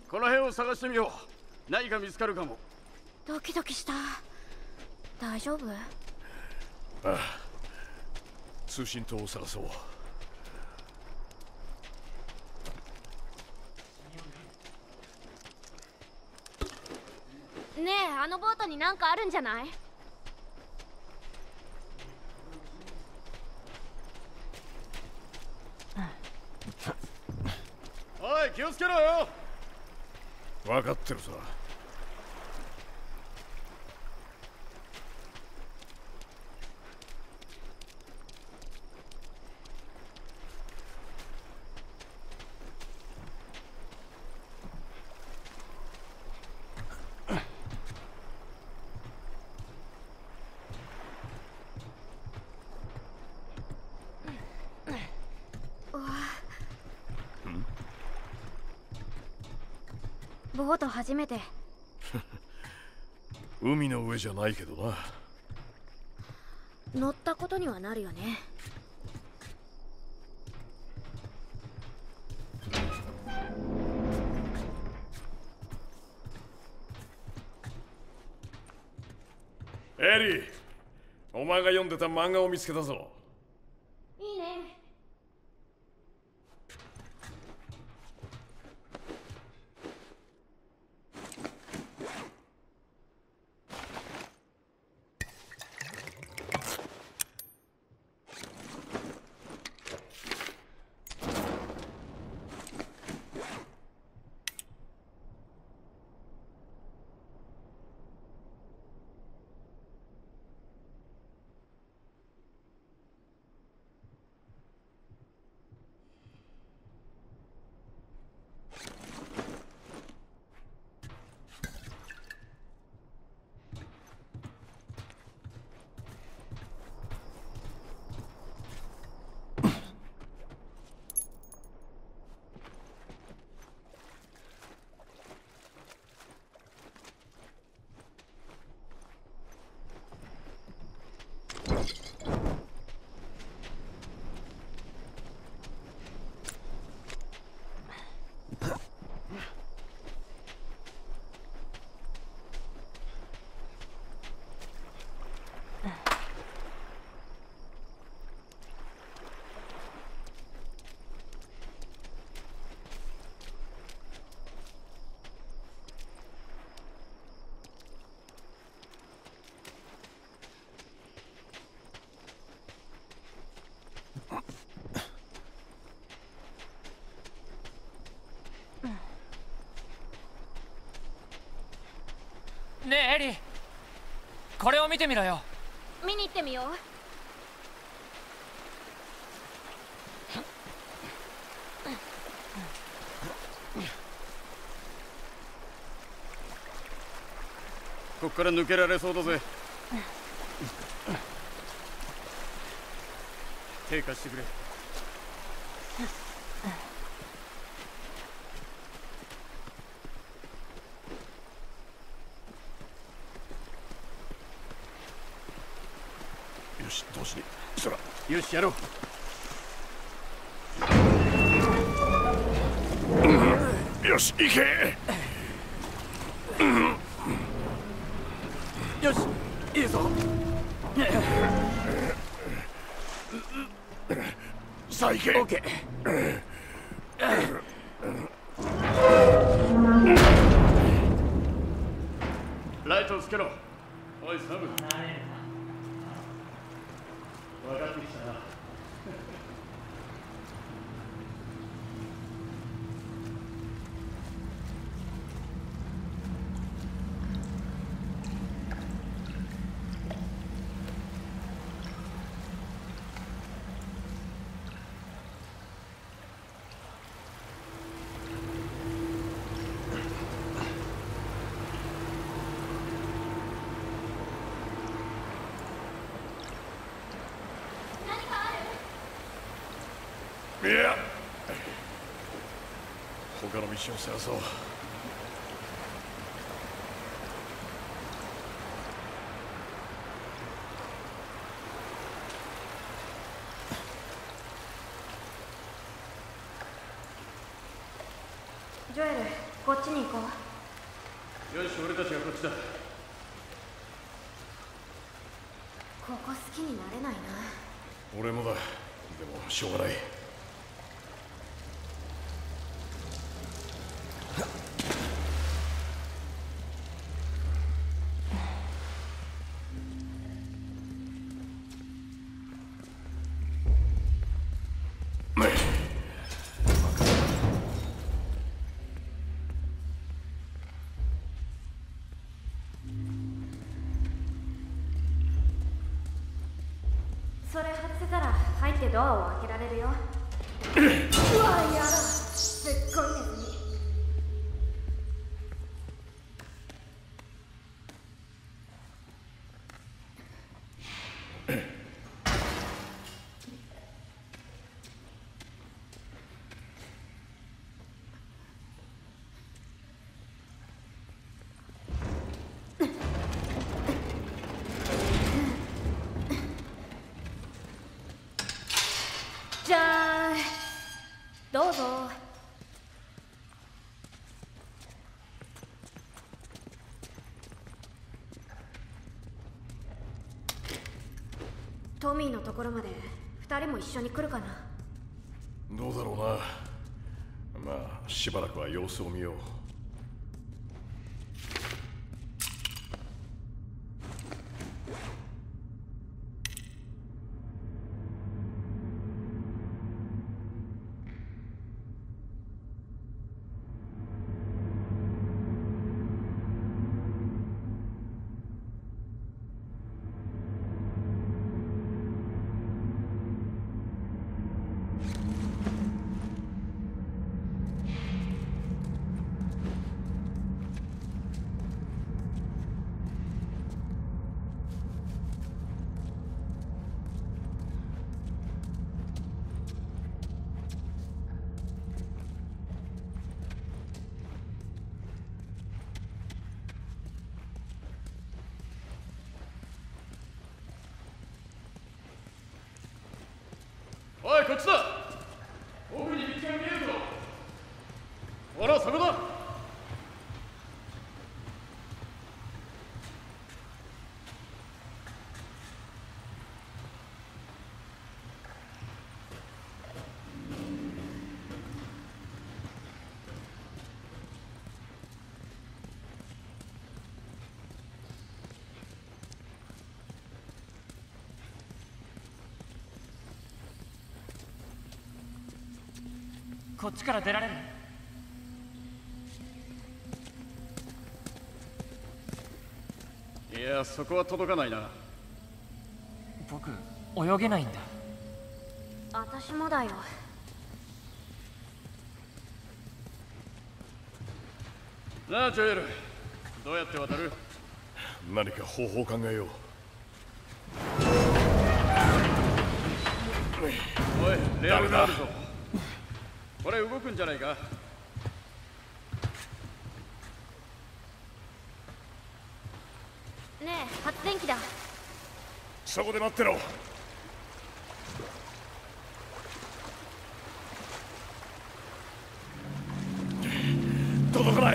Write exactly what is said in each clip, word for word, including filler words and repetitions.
この辺を探してみよう。何か見つかるかも。 ドキドキした。大丈夫？ ああ、通信塔を探そう。 ねえ、あのボートになんかあるんじゃない？ おい、気をつけろよ。 分かってるさ。 ボート初めて。 海の上じゃないけどな。 乗ったことにはなるよね。 エリー、お前が読んでた漫画を見つけたぞ。 いいね。 ねえエリー、これを見てみろよ。 見に行ってみよう。 こっから抜けられそうだぜ。手貸してくれ。 よし、同時にそら。 よし、やろう。 よし、行け。 よし、いいぞ。 さあ行け。 オッケー。ライトをつけろ。おいサム、分かってきたな。 いや、他の道を探そう。 ジョエル、 こっちに行こう。 よし、俺たちがこっちだ。 ここ好きになれないな。 俺もだ。でもしょうがない。 それ外せたら入ってドアを開けられるよ。うわ、やだ、すっごいネズミ。じゃあどうぞ。トミーのところまで二人も一緒に来るかな。 どうだろうな。まあしばらくは様子を見よう。 おい、こっちだ。奥に道が見えるぞ。ほら、そこだ。 こっちから出られる？ いや、そこは届かないな。 僕泳げないんだ。 私もだよ。 なあジョエル、どうやって渡る？ 何か方法を考えよう。 おい、レールがあるぞ。これ動くんじゃないか。 ねえ、発電機だ。 そこで待ってろ。届かない。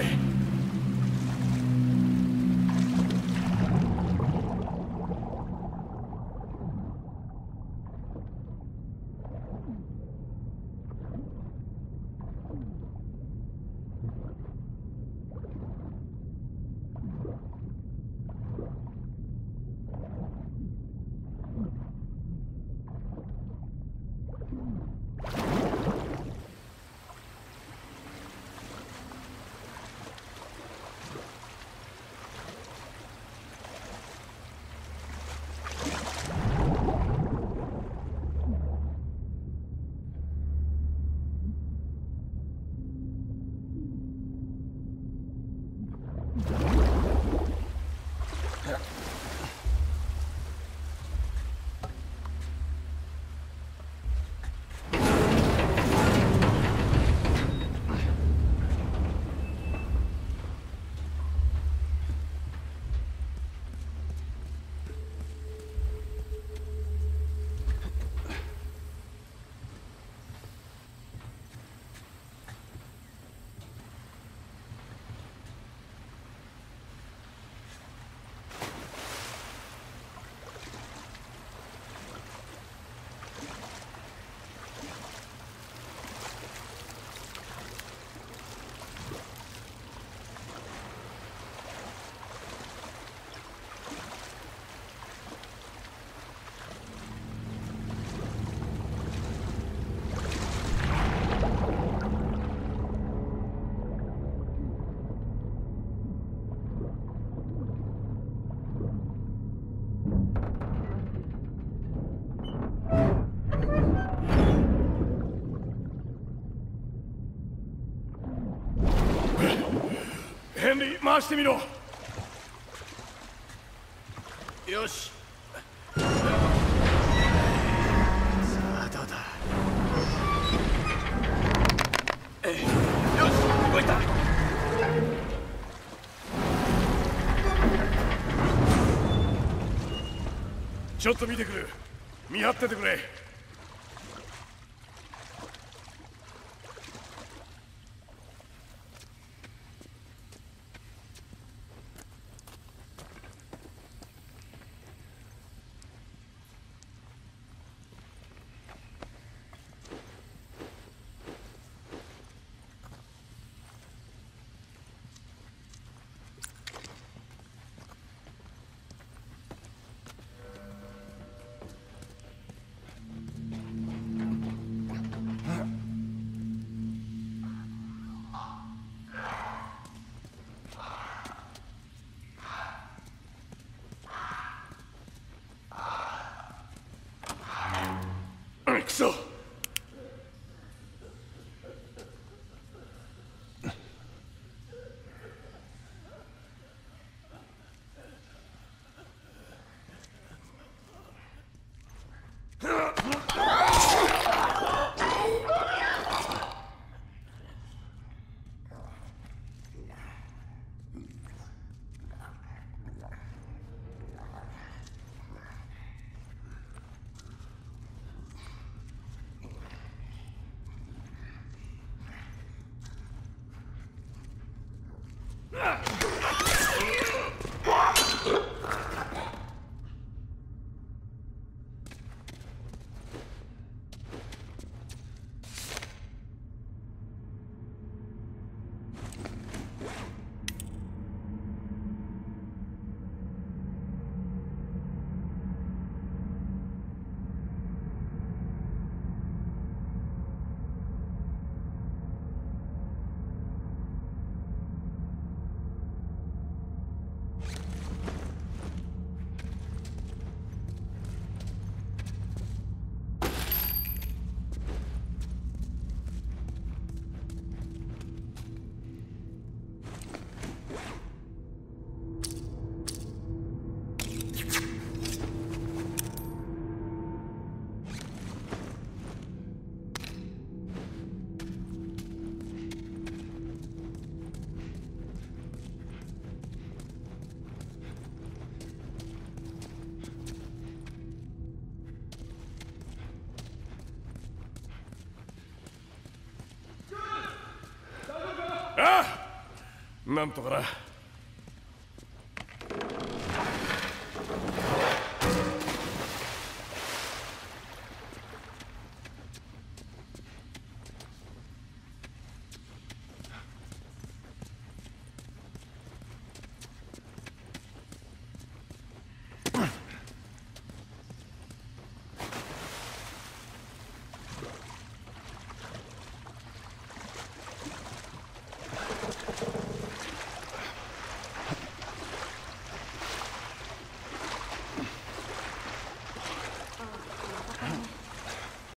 ヘンリー、回してみろ。 よし。さあどうだ。えい、よし、動いた。 ちょっと見てくる。見張っててくれ。くそ。なんとかな。